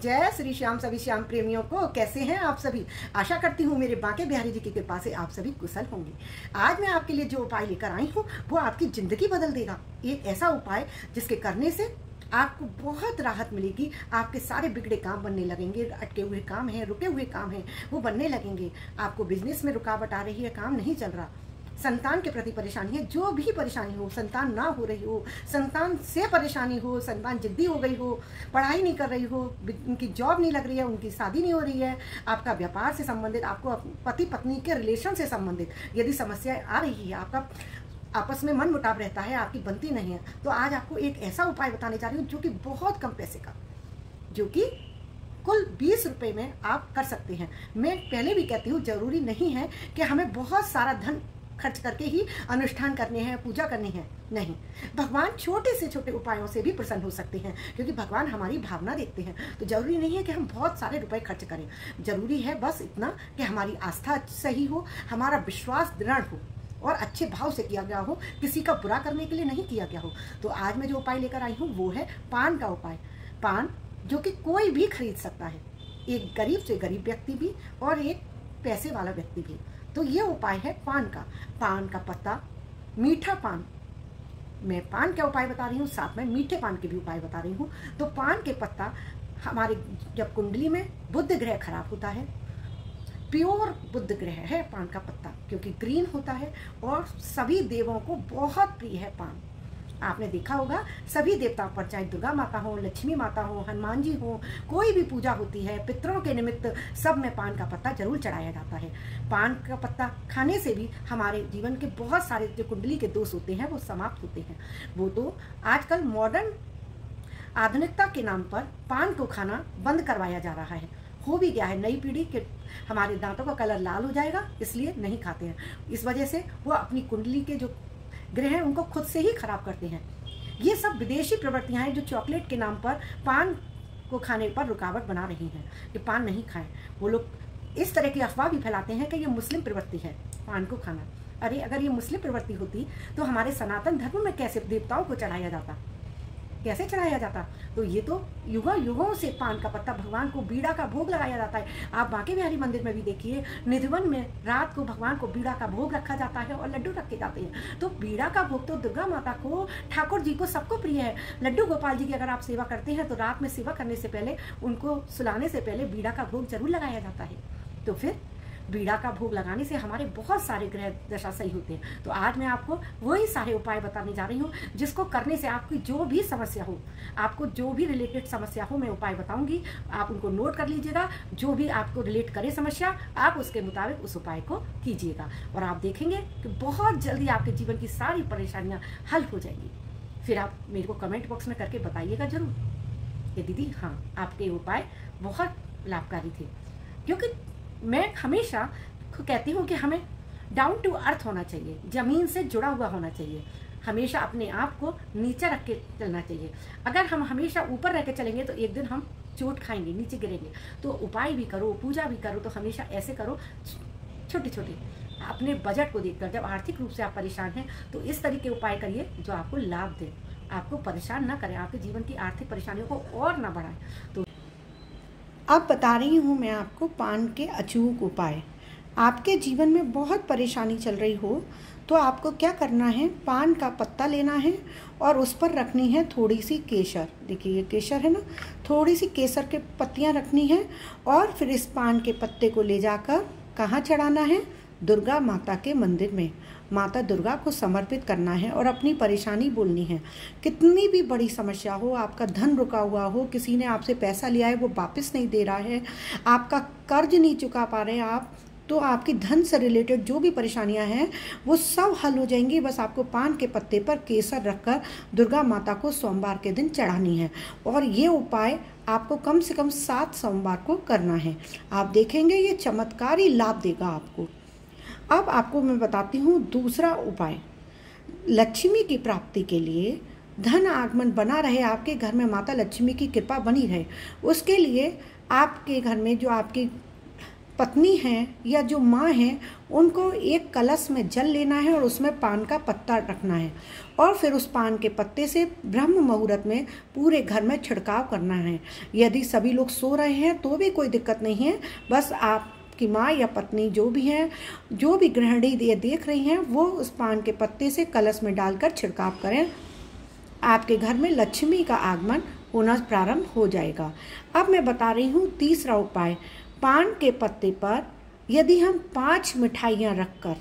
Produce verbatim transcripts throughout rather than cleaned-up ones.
जय श्री श्याम सभी श्याम प्रेमियों को। कैसे हैं आप सभी? आशा करती हूँ मेरे बांके बिहारी जी की कृपा से आप सभी कुशल होंगे। आज मैं आपके लिए जो उपाय लेकर आई हूँ वो आपकी जिंदगी बदल देगा। एक ऐसा उपाय जिसके करने से आपको बहुत राहत मिलेगी। आपके सारे बिगड़े काम बनने लगेंगे, अटके हुए काम हैं, रुके हुए काम हैं, वो बनने लगेंगे। आपको बिजनेस में रुकावट आ रही है, काम नहीं चल रहा, संतान के प्रति परेशानी है, जो भी परेशानी हो, संतान ना हो रही हो, संतान से परेशानी हो, संतान जिद्दी हो गई हो, पढ़ाई नहीं कर रही हो, उनकी जॉब नहीं लग रही है, उनकी शादी नहीं हो रही है, आपका व्यापार से संबंधित, आपको पति पत्नी के रिलेशन से संबंधित यदि समस्याएं आ रही है, आपका आपस में मन मुटाव रहता है, आपकी बनती नहीं है, तो आज आपको एक ऐसा उपाय बताने जा रही हूँ जो कि बहुत कम पैसे का, जो कि कुल बीस रुपए में आप कर सकते हैं। मैं पहले भी कहती हूँ, जरूरी नहीं है कि हमें बहुत सारा धन खर्च करके ही अनुष्ठान करने हैं, पूजा करनी है। नहीं, भगवान छोटे से छोटे उपायों से भी प्रसन्न हो सकते हैं, क्योंकि भगवान हमारी भावना देखते हैं। तो जरूरी नहीं है कि हम बहुत सारे रुपए खर्च करें, जरूरी है बस इतना कि हमारी आस्था सही हो, हमारा विश्वास दृढ़ हो और अच्छे भाव से किया गया हो, किसी का बुरा करने के लिए नहीं किया गया हो। तो आज मैं जो उपाय लेकर आई हूँ वो है पान का उपाय। पान जो कि कोई भी खरीद सकता है, एक गरीब से गरीब व्यक्ति भी और एक पैसे वाला व्यक्ति भी। तो ये उपाय है पान का। पान का पत्ता, मीठा पान, मैं पान का उपाय बता रही हूँ, साथ में मीठे पान के भी उपाय बता रही हूँ। तो पान के पत्ता, हमारे जब कुंडली में बुध ग्रह खराब होता है, प्योर बुध ग्रह है पान का पत्ता, क्योंकि ग्रीन होता है और सभी देवों को बहुत प्रिय है पान। आपने देखा होगा सभी देवताओं पर, चाहे दुर्गा माता हो, लक्ष्मी माता हो, हनुमान जी हो, कोई भी पूजा होती है, पितरों के निमित्त सब में पान का पत्ता जरूर चढ़ाया जाता है। पान का पत्ता खाने से भी हमारे जीवन के बहुत सारे जो कुंडली के दोष होते हैं वो समाप्त होते हैं। वो तो आजकल मॉडर्न आधुनिकता के नाम पर पान को खाना बंद करवाया जा रहा है। हो भी गया है, नई पीढ़ी के हमारे दांतों का कलर लाल हो जाएगा इसलिए नहीं खाते हैं। इस वजह से वो अपनी कुंडली के जो ग्रह हैं उनको खुद से ही खराब करते हैं। ये सब विदेशी प्रवृत्तियां हैं जो चॉकलेट के नाम पर पान को खाने पर रुकावट बना रही हैं कि पान नहीं खाएं। वो लोग इस तरह की अफवाह भी फैलाते हैं कि ये मुस्लिम प्रवृत्ति है पान को खाना। अरे अगर ये मुस्लिम प्रवृत्ति होती तो हमारे सनातन धर्म में कैसे देवताओं को चढ़ाया जाता, कैसे चढ़ाया जाता? तो ये तो युगों युगों से पान का पत्ता भगवान को बीड़ा का भोग लगाया जाता है। आप बांके बिहारी मंदिर में भी देखिए, निधिवन में रात को भगवान को बीड़ा का भोग रखा जाता है और लड्डू रखे जाते हैं। तो बीड़ा का भोग तो दुर्गा माता को, ठाकुर जी को, सबको प्रिय है। लड्डू गोपाल जी की अगर आप सेवा करते हैं तो रात में सेवा करने से पहले, उनको सुलाने से पहले बीड़ा का भोग जरूर लगाया जाता है। तो फिर बीड़ा का भोग लगाने से हमारे बहुत सारे ग्रह दशा सही होते हैं। तो आज मैं आपको वही सारे उपाय बताने जा रही हूँ जिसको करने से आपकी जो भी समस्या हो, आपको जो भी रिलेटेड समस्या हो, मैं उपाय बताऊंगी। आप उनको नोट कर लीजिएगा, जो भी आपको रिलेट करे समस्या, आप उसके मुताबिक उस उपाय को कीजिएगा और आप देखेंगे कि बहुत जल्दी आपके जीवन की सारी परेशानियाँ हल हो जाएंगी। फिर आप मेरे को कमेंट बॉक्स में करके बताइएगा जरूर कि दीदी हाँ आपके उपाय बहुत लाभकारी थे। क्योंकि मैं हमेशा कहती हूँ कि हमें डाउन टू अर्थ होना चाहिए, जमीन से जुड़ा हुआ होना चाहिए, हमेशा अपने आप को नीचे रख के चलना चाहिए। अगर हम हमेशा ऊपर रह के चलेंगे तो एक दिन हम चोट खाएंगे, नीचे गिरेंगे। तो उपाय भी करो, पूजा भी करो, तो हमेशा ऐसे करो छोटे छोटे, अपने बजट को देखकर। जब आर्थिक रूप से आप परेशान हैं तो इस तरीके उपाय करिए जो आपको लाभ दे, आपको परेशान ना करें, आपके जीवन की आर्थिक परेशानियों को और ना बढ़ाएं। तो अब बता रही हूँ मैं आपको पान के अचूक उपाय। आपके जीवन में बहुत परेशानी चल रही हो तो आपको क्या करना है, पान का पत्ता लेना है और उस पर रखनी है थोड़ी सी केसर। देखिए ये केसर है ना, थोड़ी सी केसर के पत्तियाँ रखनी है और फिर इस पान के पत्ते को ले जाकर कहाँ चढ़ाना है? दुर्गा माता के मंदिर में माता दुर्गा को समर्पित करना है और अपनी परेशानी बोलनी है। कितनी भी बड़ी समस्या हो, आपका धन रुका हुआ हो, किसी ने आपसे पैसा लिया है वो वापस नहीं दे रहा है, आपका कर्ज नहीं चुका पा रहे हैं आप, तो आपकी धन से रिलेटेड जो भी परेशानियां हैं वो सब हल हो जाएंगी। बस आपको पान के पत्ते पर केसर रखकर दुर्गा माता को सोमवार के दिन चढ़ानी है और ये उपाय आपको कम से कम सात सोमवार को करना है। आप देखेंगे ये चमत्कारी लाभ देगा आपको। अब आपको मैं बताती हूँ दूसरा उपाय। लक्ष्मी की प्राप्ति के लिए, धन आगमन बना रहे, आपके घर में माता लक्ष्मी की कृपा बनी रहे, उसके लिए आपके घर में जो आपकी पत्नी हैं या जो माँ हैं उनको एक कलश में जल लेना है और उसमें पान का पत्ता रखना है और फिर उस पान के पत्ते से ब्रह्म मुहूर्त में पूरे घर में छिड़काव करना है। यदि सभी लोग सो रहे हैं तो भी कोई दिक्कत नहीं है, बस आपकी माँ या पत्नी जो भी हैं, जो भी गृहिणी ये देख रही हैं, वो उस पान के पत्ते से कलश में डालकर छिड़काव करें। आपके घर में लक्ष्मी का आगमन होना प्रारंभ हो जाएगा। अब मैं बता रही हूँ तीसरा उपाय। पान के पत्ते पर यदि हम पांच मिठाइयाँ रखकर,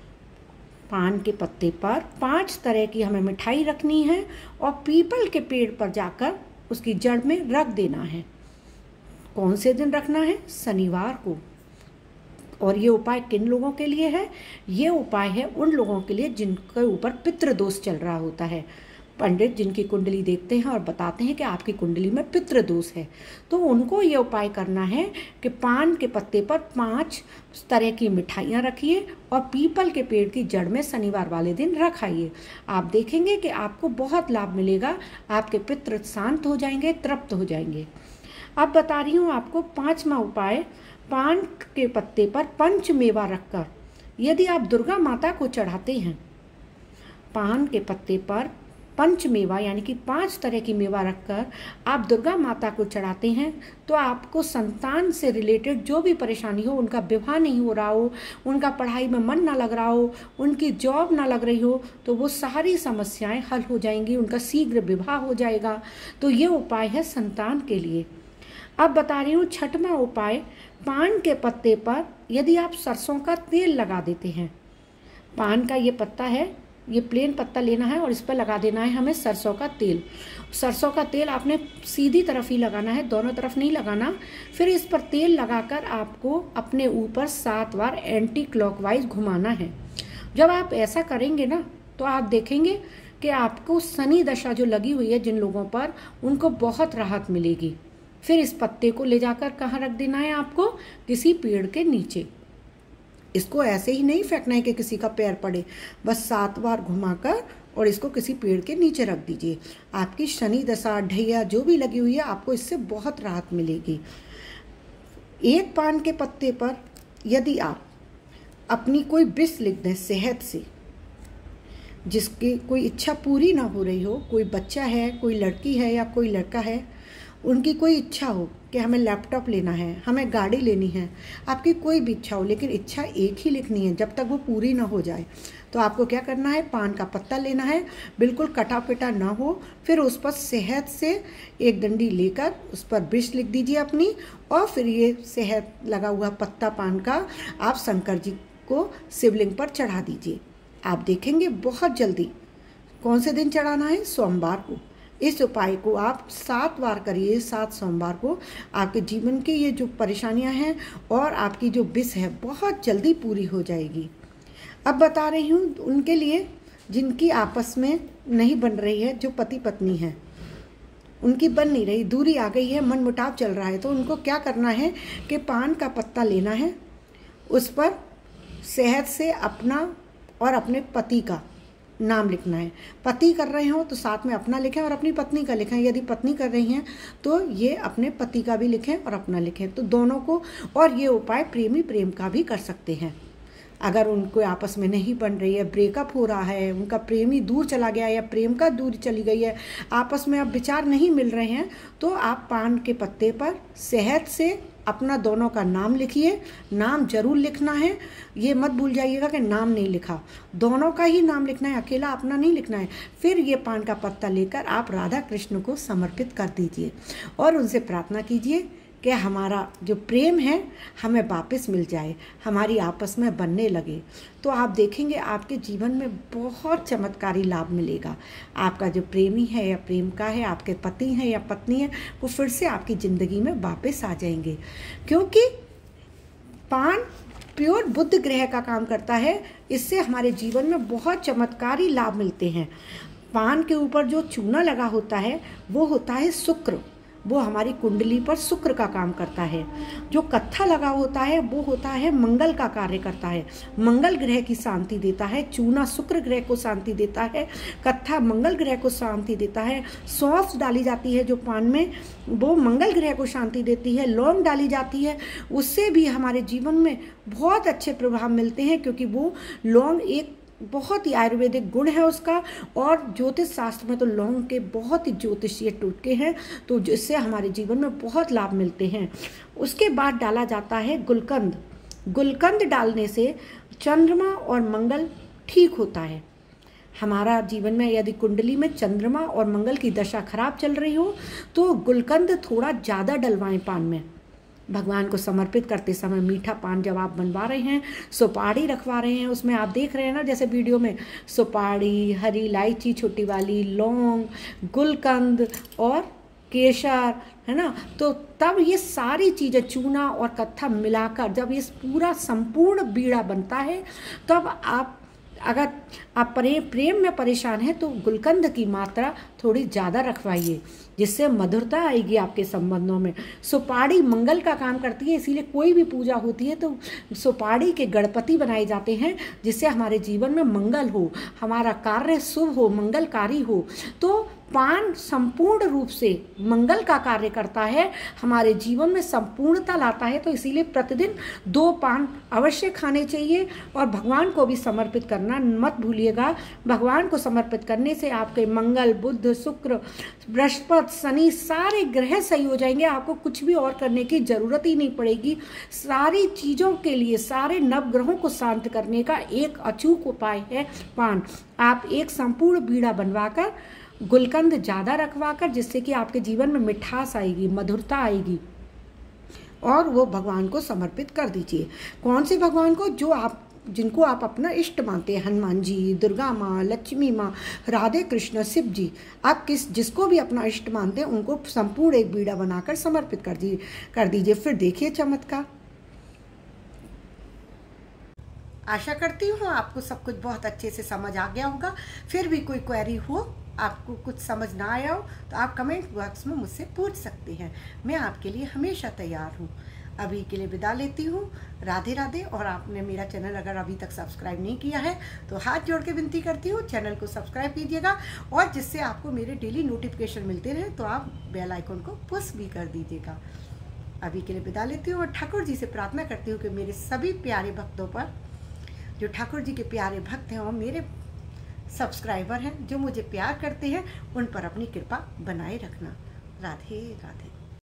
पान के पत्ते पर पांच तरह की हमें मिठाई रखनी है और पीपल के पेड़ पर जाकर उसकी जड़ में रख देना है। कौन से दिन रखना है? शनिवार को। और ये उपाय किन लोगों के लिए है? ये उपाय है उन लोगों के लिए जिनके ऊपर पितृदोष चल रहा होता है। पंडित जिनकी कुंडली देखते हैं और बताते हैं कि आपकी कुंडली में पितृदोष है, तो उनको ये उपाय करना है कि पान के पत्ते पर पांच तरह की मिठाइयाँ रखिए और पीपल के पेड़ की जड़ में शनिवार वाले दिन रखाइए। आप देखेंगे कि आपको बहुत लाभ मिलेगा, आपके पितृ शांत हो जाएंगे, तृप्त हो जाएंगे। अब बता रही हूँ आपको पांचवा उपाय। पान के पत्ते पर पंच मेवा रखकर यदि आप दुर्गा माता को चढ़ाते हैं, पान के पत्ते पर पंच मेवा यानी कि पांच तरह की मेवा रखकर आप दुर्गा माता को चढ़ाते हैं, तो आपको संतान से रिलेटेड जो भी परेशानी हो, उनका विवाह नहीं हो रहा हो, उनका पढ़ाई में मन ना लग रहा हो, उनकी जॉब ना लग रही हो, तो वो सारी समस्याएं हल हो जाएंगी, उनका शीघ्र विवाह हो जाएगा। तो ये उपाय है संतान के लिए। अब बता रही हूँ छठवां उपाय। पान के पत्ते पर यदि आप सरसों का तेल लगा देते हैं, पान का ये पत्ता है, ये प्लेन पत्ता लेना है और इस पर लगा देना है हमें सरसों का तेल। सरसों का तेल आपने सीधी तरफ ही लगाना है, दोनों तरफ नहीं लगाना। फिर इस पर तेल लगाकर आपको अपने ऊपर सात बार एंटी क्लॉकवाइज घुमाना है। जब आप ऐसा करेंगे ना, तो आप देखेंगे कि आपको शनि दशा जो लगी हुई है जिन लोगों पर, उनको बहुत राहत मिलेगी। फिर इस पत्ते को ले जाकर कहाँ रख देना है आपको? किसी पेड़ के नीचे। इसको ऐसे ही नहीं फेंकना है कि किसी का पैर पड़े, बस सात बार घुमाकर और इसको किसी पेड़ के नीचे रख दीजिए। आपकी शनि दशा ढैया जो भी लगी हुई है, आपको इससे बहुत राहत मिलेगी। एक पान के पत्ते पर यदि आप अपनी कोई विष लिख दें सेहत से, जिसकी कोई इच्छा पूरी ना हो रही हो, कोई बच्चा है, कोई लड़की है या कोई लड़का है, उनकी कोई इच्छा हो कि हमें लैपटॉप लेना है, हमें गाड़ी लेनी है, आपकी कोई भी इच्छा हो, लेकिन इच्छा एक ही लिखनी है जब तक वो पूरी ना हो जाए, तो आपको क्या करना है? पान का पत्ता लेना है, बिल्कुल कटा पिटा ना हो। फिर उस पर सेहत से एक डंडी लेकर उस पर विष लिख दीजिए अपनी, और फिर ये सेहत लगा हुआ पत्ता पान का आप शंकर जी को शिवलिंग पर चढ़ा दीजिए। आप देखेंगे बहुत जल्दी। कौन से दिन चढ़ाना है? सोमवार को। इस उपाय को आप सात बार करिए, सात सोमवार को। आपके जीवन की ये जो परेशानियां हैं और आपकी जो विष है बहुत जल्दी पूरी हो जाएगी। अब बता रही हूँ उनके लिए जिनकी आपस में नहीं बन रही है, जो पति पत्नी है, उनकी बन नहीं रही, दूरी आ गई है, मन मुटाव चल रहा है, तो उनको क्या करना है कि पान का पत्ता लेना है, उस पर सेहत से अपना और अपने पति का नाम लिखना है। पति कर रहे हो तो साथ में अपना लिखें और अपनी पत्नी का लिखें। यदि पत्नी कर रही हैं तो ये अपने पति का भी लिखें और अपना लिखें, तो दोनों को। और ये उपाय प्रेमी प्रेम का भी कर सकते हैं। अगर उनको आपस में नहीं बन रही है, ब्रेकअप हो रहा है, उनका प्रेमी दूर चला गया है या प्रेम का दूर चली गई है, आपस में अब विचार नहीं मिल रहे हैं, तो आप पान के पत्ते पर सेहत से अपना दोनों का नाम लिखिए। नाम जरूर लिखना है, ये मत भूल जाइएगा कि नाम नहीं लिखा, दोनों का ही नाम लिखना है, अकेला अपना नहीं लिखना है। फिर ये पान का पत्ता लेकर आप राधा कृष्ण को समर्पित कर दीजिए और उनसे प्रार्थना कीजिए कि हमारा जो प्रेम है हमें वापस मिल जाए, हमारी आपस में बनने लगे। तो आप देखेंगे आपके जीवन में बहुत चमत्कारी लाभ मिलेगा। आपका जो प्रेमी है या प्रेम का है, आपके पति हैं या पत्नी है, वो फिर से आपकी ज़िंदगी में वापस आ जाएंगे। क्योंकि पान प्योर बुध ग्रह का काम करता है, इससे हमारे जीवन में बहुत चमत्कारी लाभ मिलते हैं। पान के ऊपर जो चूना लगा होता है वो होता है शुक्र। वो हमारी कुंडली पर शुक्र का काम करता है। जो कत्था लगा होता है वो होता है मंगल का कार्य करता है, मंगल ग्रह की शांति देता है। चूना शुक्र ग्रह को शांति देता है, कत्था मंगल ग्रह को शांति देता है। सौंफ डाली जाती है जो पान में, वो मंगल ग्रह को शांति देती है। लौंग डाली जाती है, उससे भी हमारे जीवन में बहुत अच्छे प्रभाव मिलते हैं, क्योंकि वो लौंग एक बहुत ही आयुर्वेदिक गुण है उसका, और ज्योतिष शास्त्र में तो लौंग के बहुत ही ज्योतिषीय टोटके हैं, तो जिससे हमारे जीवन में बहुत लाभ मिलते हैं। उसके बाद डाला जाता है गुलकंद। गुलकंद डालने से चंद्रमा और मंगल ठीक होता है। हमारा जीवन में यदि कुंडली में चंद्रमा और मंगल की दशा खराब चल रही हो तो गुलकंद थोड़ा ज़्यादा डलवाएं पान में। भगवान को समर्पित करते समय मीठा पान जब आप बनवा रहे हैं, सुपारी रखवा रहे हैं, उसमें आप देख रहे हैं ना जैसे वीडियो में, सुपारी, हरी इलायची छोटी वाली, लौंग, गुलकंद और केसर, है ना, तो तब ये सारी चीज़ें चूना और कत्था मिलाकर जब ये पूरा संपूर्ण बीड़ा बनता है, तब आप अगर आप प्रेम प्रेम में परेशान हैं तो गुलकंद की मात्रा थोड़ी ज़्यादा रखवाइए, जिससे मधुरता आएगी आपके संबंधों में। सुपारी मंगल का काम करती है, इसीलिए कोई भी पूजा होती है तो सुपारी के गणपति बनाए जाते हैं, जिससे हमारे जीवन में मंगल हो, हमारा कार्य शुभ हो, मंगलकारी हो। तो पान संपूर्ण रूप से मंगल का कार्य करता है, हमारे जीवन में संपूर्णता लाता है, तो इसीलिए प्रतिदिन दो पान अवश्य खाने चाहिए और भगवान को भी समर्पित करना मत भूलिएगा। भगवान को समर्पित करने से आपके मंगल, बुध, शुक्र, बृहस्पति, शनि सारे ग्रह सही हो जाएंगे। आपको कुछ भी और करने की जरूरत ही नहीं पड़ेगी। सारी चीज़ों के लिए, सारे नवग्रहों को शांत करने का एक अचूक उपाय है पान। आप एक संपूर्ण बीड़ा बनवाकर गुलकंद ज़्यादा रखवाकर, जिससे कि आपके जीवन में मिठास आएगी, मधुरता आएगी, और वो भगवान को समर्पित कर दीजिए। कौन से भगवान को? जो आप जिनको आप अपना इष्ट मानते हैं, हनुमान जी, दुर्गा माँ, लक्ष्मी माँ, राधे कृष्ण, शिव जी, आप किस जिसको भी अपना इष्ट मानते हैं उनको संपूर्ण एक बीड़ा बनाकर समर्पित कर दीजिए कर दीजिए फिर देखिए चमत्कार। आशा करती हूँ आपको सब कुछ बहुत अच्छे से समझ आ गया होगा। फिर भी कोई क्वेरी हो, आपको कुछ समझ ना आया हो, तो आप कमेंट बॉक्स में मुझसे पूछ सकते हैं। मैं आपके लिए हमेशा तैयार हूँ। अभी के लिए विदा लेती हूँ। राधे राधे। और आपने मेरा चैनल अगर अभी तक सब्सक्राइब नहीं किया है तो हाथ जोड़ के विनती करती हूँ, चैनल को सब्सक्राइब कीजिएगा, और जिससे आपको मेरे डेली नोटिफिकेशन मिलते रहे तो आप बेल आइकन को पुश भी कर दीजिएगा। अभी के लिए विदा लेती हूँ और ठाकुर जी से प्रार्थना करती हूँ कि मेरे सभी प्यारे भक्तों पर, जो ठाकुर जी के प्यारे भक्त हैं और मेरे सब्सक्राइबर हैं जो मुझे प्यार करते हैं, उन पर अपनी कृपा बनाए रखना। राधे राधे।